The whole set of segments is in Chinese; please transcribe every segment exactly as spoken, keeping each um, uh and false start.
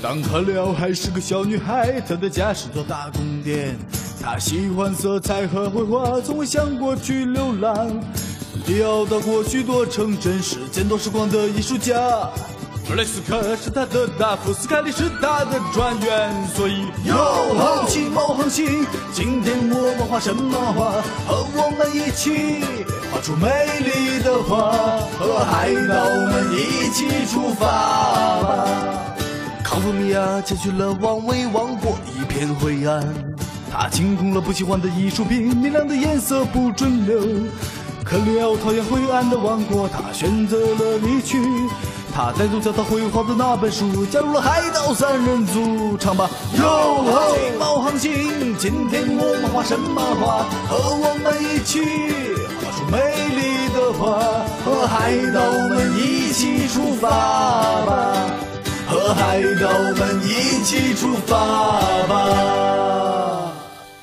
当克里奥还是个小女孩，她的家是座大宫殿，她喜欢色彩和绘画，从未想过去流浪。迪奥到过许多城镇，是见多识广的艺术家。弗雷斯科是他的大夫，斯凯利是他的专员，所以哟吼起毛横行，今天我们画什么画？和我们一起画出美丽的画，和海盗们一起出发吧。康福米亚前去了王维王国，一片灰暗，他清空了不喜欢的艺术品，明亮的颜色不准留。克里奥讨厌灰暗的王国，他选择了离去。他带走教他绘画的那本书，加入了海盗三人组，唱吧哟吼起毛航行，今天我们画什么画？和我们一起画出美丽的画，和海盗们一起出发吧，和海盗们一起出发吧。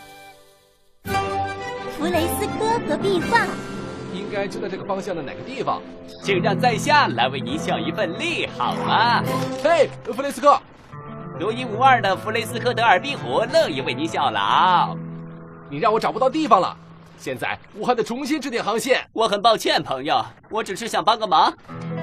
弗雷斯科和壁画应该就在这个方向的哪个地方？ 请让在下来为您效一份力，好吗？ 嘿，弗雷斯科， 独一无二的弗雷斯科德尔壁虎乐意为您效劳。 你让我找不到地方了，现在我还得重新制定航线。 我很抱歉，朋友，我只是想帮个忙。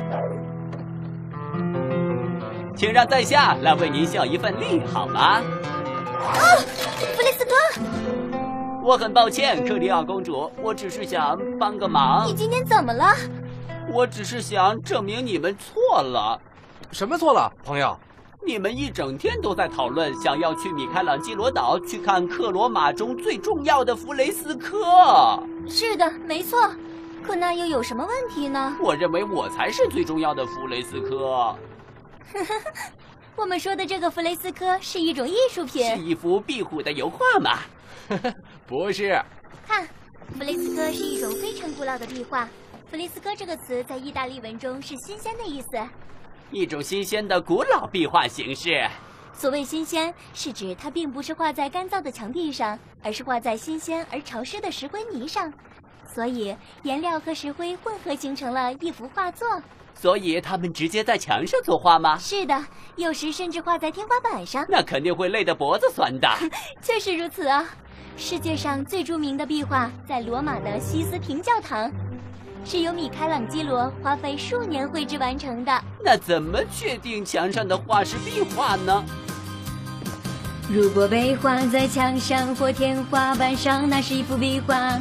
请让在下来为您效一份力，好吗？ 啊，弗雷斯科！ 我很抱歉，克里奥公主，我只是想帮个忙。 你今天怎么了？ 我只是想证明你们错了。 什么错了，朋友？ 你们一整天都在讨论想要去米开朗基罗岛去看克罗马中最重要的弗雷斯科。 是的，没错。可那又有什么问题呢？ 我认为我才是最重要的弗雷斯科。 我们说的这个弗雷斯科是一种艺术品， 是一幅壁虎的油画吗？ 不是。 看，弗雷斯科是一种非常古老的壁画。弗雷斯科这个词在意大利文中是新鲜的意思， 一种新鲜的古老壁画形式。 所谓新鲜，是指它并不是画在干燥的墙壁上，而是画在新鲜而潮湿的石灰泥上，所以颜料和石灰混合形成了一幅画作。 所以他们直接在墙上作画吗？ 是的，有时甚至画在天花板上。 那肯定会累得脖子酸的。 确实如此啊！世界上最著名的壁画在罗马的西斯廷教堂，是由米开朗基罗花费数年绘制完成的。 那怎么确定墙上的画是壁画呢？ 如果被画在墙上或天花板上，那是一幅壁画。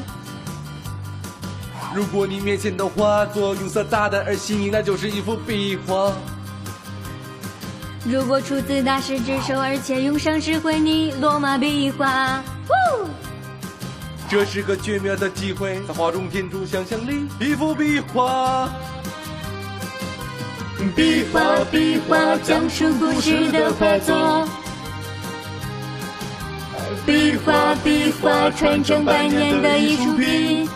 如果你面前的画作用色大胆而新颖，那就是一幅壁画。 如果出自大师之手，而且用上石灰泥，罗马壁画。 这是个绝妙的机会，在画中填出想象力，一幅壁画。 壁画，壁画，讲述故事的画作。壁画，壁画，传承百年的艺术品。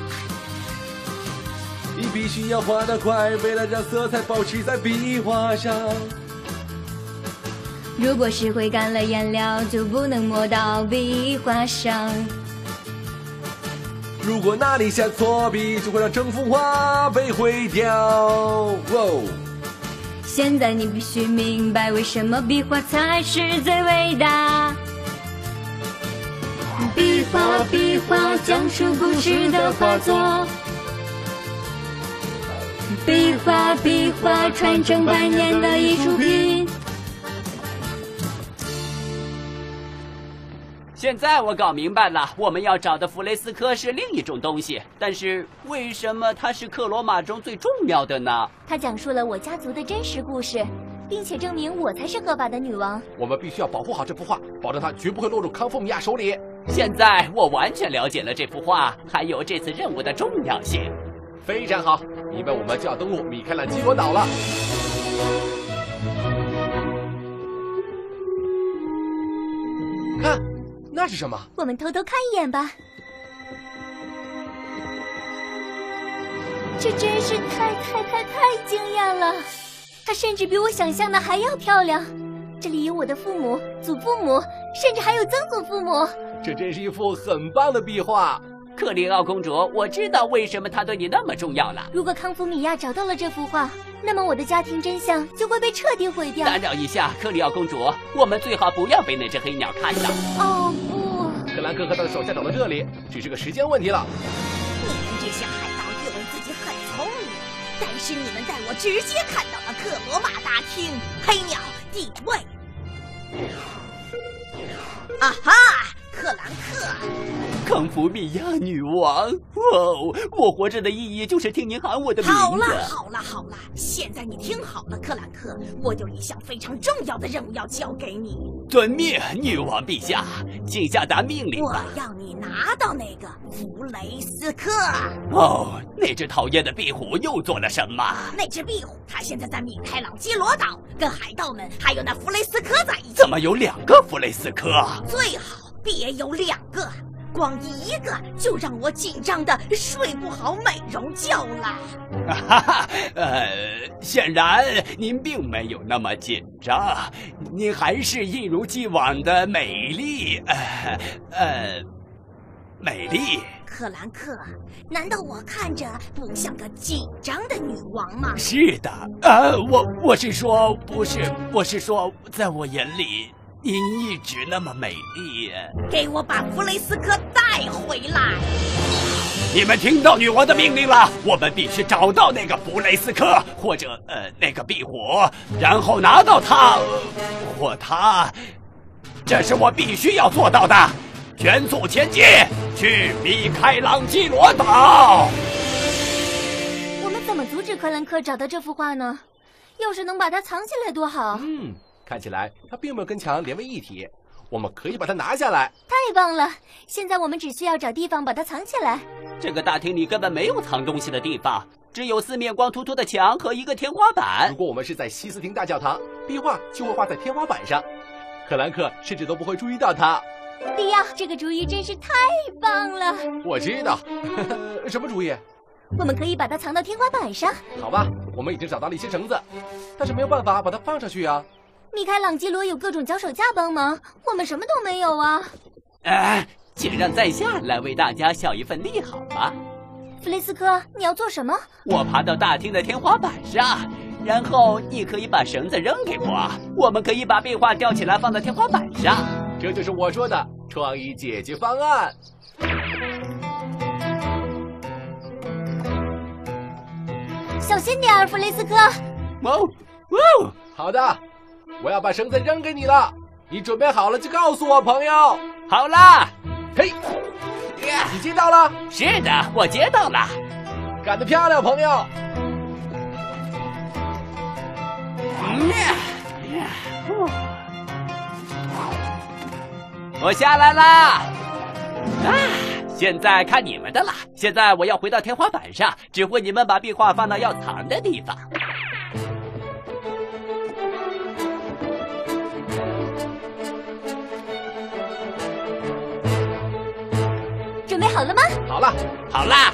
你必须要画得快，为了让色彩保持在壁画上。 如果石灰干了，颜料就不能抹到壁画上。 如果哪里下错笔，就会让整幅画被毁掉。哦， 现在你必须明白，为什么壁画才是最伟大。壁画，壁画，讲述故事的画作。壁画，壁画，传承百年的艺术品。 现在我搞明白了，我们要找的弗雷斯科是另一种东西，但是为什么它是克罗马中最重要的呢？ 它讲述了我家族的真实故事，并且证明我才是合法的女王。 我们必须要保护好这幅画，保证它绝不会落入康福米亚手里。 现在我完全了解了这幅画，还有这次任务的重要性。 非常好，因为我们就要登陆米开朗基罗岛了。看，那是什么？ 我们偷偷看一眼吧。这真是太太太太惊讶了，它甚至比我想象的还要漂亮。这里有我的父母、祖父母，甚至还有曾祖父母。 这真是一幅很棒的壁画。 克里奥公主，我知道为什么她对你那么重要了。 如果康福米亚找到了这幅画，那么我的家庭真相就会被彻底毁掉。 打扰一下，克里奥公主，我们最好不要被那只黑鸟看到。 哦不， 克兰克和他的手下找到这里，只是个时间问题了。 你们这些海盗以为自己很聪明，但是你们带我直接看到了克罗马大厅，黑鸟地位。啊哈，克兰克！ 康福米亚女王，哦，我活着的意义就是听您喊我的名字。 好了好了好了，现在你听好了，克兰克，我有一项非常重要的任务要交给你。 遵命，女王陛下，请下达命令吧。 我要你拿到那个弗雷斯科。 哦，那只讨厌的壁虎又做了什么？ 那只壁虎，它现在在米开朗基罗岛，跟海盗们还有那弗雷斯科在一起。 怎么有两个弗雷斯科？ 最好别有两个。光一个就让我紧张的睡不好美容觉了。 哈哈，呃，显然您并没有那么紧张，您还是一如既往的美丽，呃呃，美丽。 克兰克，难道我看着不像个紧张的女王吗？ 是的，呃，我我是说，不是，我是说，在我眼里。您一直那么美丽， 给我把弗雷斯科带回来！ 你们听到女王的命令了，我们必须找到那个弗雷斯科，或者呃那个壁虎，然后拿到它，呃、或它，这是我必须要做到的。全速前进，去米开朗基罗岛。 我们怎么阻止克兰克找到这幅画呢？要是能把它藏起来多好。 嗯。看起来它并没有跟墙连为一体，我们可以把它拿下来。 太棒了！现在我们只需要找地方把它藏起来。 这个大厅里根本没有藏东西的地方，只有四面光秃秃的墙和一个天花板。 如果我们是在西斯汀大教堂，壁画就会画在天花板上，克兰克甚至都不会注意到它。 利奥，这个主意真是太棒了！ 我知道，什么主意？ 我们可以把它藏到天花板上。 好吧，我们已经找到了一些绳子，但是没有办法把它放上去啊。 米开朗基罗有各种脚手架帮忙，我们什么都没有啊！ 哎，请让在下来为大家效一份力好吗？ 弗雷斯科，你要做什么？ 我爬到大厅的天花板上，然后你可以把绳子扔给我，我们可以把壁画吊起来放在天花板上。 这就是我说的创意解决方案。 小心点儿，弗雷斯科！ 哇哇！ 好的。我要把绳子扔给你了，你准备好了就告诉我，朋友。 好啦， 嘿，你接到了？ 是的，我接到了。 干得漂亮，朋友。 我下来啦！啊，现在看你们的了。现在我要回到天花板上，指挥你们把壁画放到要藏的地方。 准备好了吗？ 好了， 好啦。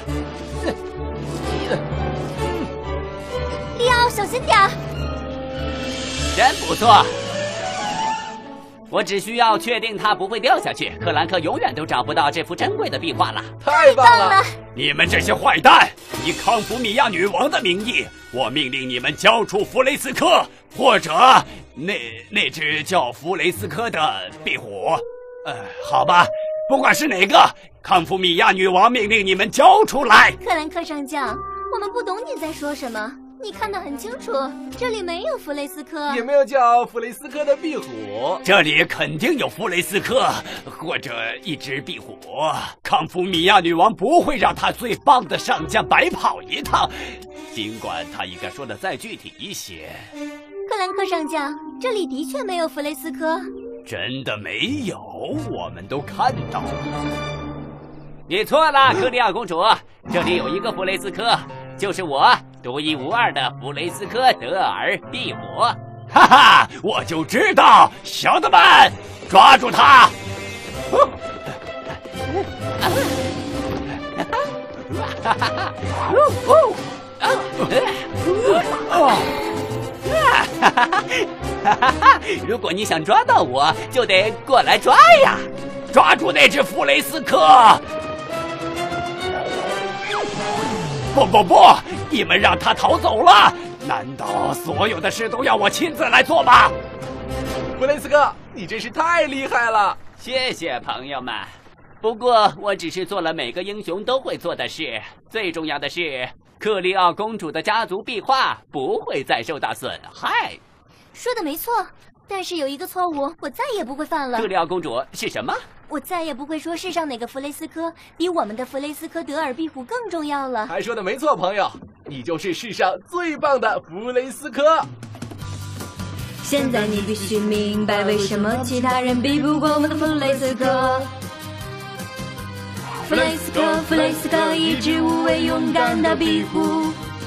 利奥，小心点儿！ 真不错。我只需要确定它不会掉下去，克兰克永远都找不到这幅珍贵的壁画了。 太棒了！ 你们这些坏蛋，以康福米亚女王的名义，我命令你们交出弗雷斯科，或者那那只叫弗雷斯科的壁虎。呃，好吧，不管是哪个，康福米亚女王命令你们交出来。 克兰克上将，我们不懂你在说什么。你看得很清楚，这里没有弗雷斯科， 也没有叫弗雷斯科的壁虎。 这里肯定有弗雷斯科，或者一只壁虎。康福米亚女王不会让她最棒的上将白跑一趟，尽管她应该说的再具体一些。 克兰克上将，这里的确没有弗雷斯科。 真的没有，我们都看到了。你错了，克里亚公主，这里有一个弗雷斯科，就是我。独一无二的弗雷斯科德尔壁虎，哈哈，我就知道，小的们，抓住他！如果你想抓到我，就得过来抓呀！抓住那只弗雷斯科！ 不不不，你们让他逃走了？难道所有的事都要我亲自来做吗？ 弗雷斯科，你真是太厉害了！ 谢谢朋友们。不过我只是做了每个英雄都会做的事，最重要的是，克里奥公主的家族壁画不会再受到损害。 说的没错，但是有一个错误，我再也不会犯了。 克里奥公主是什么？ 我再也不会说世上哪个弗雷斯科比我们的弗雷斯科德尔壁虎更重要了。 还说的没错，朋友，你就是世上最棒的弗雷斯科。 现在你必须明白，为什么其他人比不过我们的弗雷斯科。弗雷斯科，弗雷斯科，一只无畏勇敢的壁虎。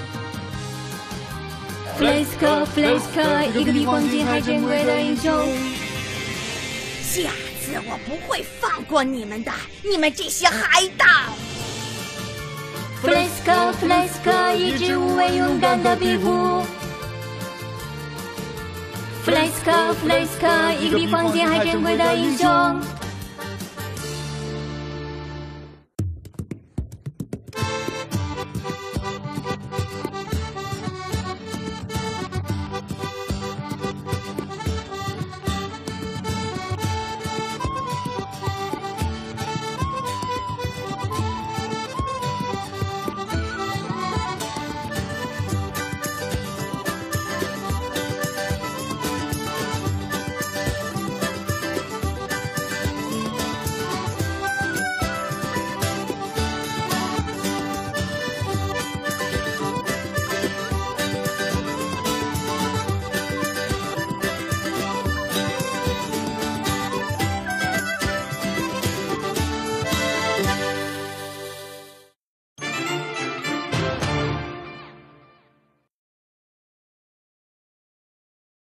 弗雷斯科，弗雷斯科，一个比黄金还珍贵的英雄。 下次我不会放过你们的，你们这些海盗！ 弗雷斯科，弗雷斯科，一只无畏勇敢的壁虎。弗雷斯科，弗雷斯科，一个比黄金还珍贵的英雄。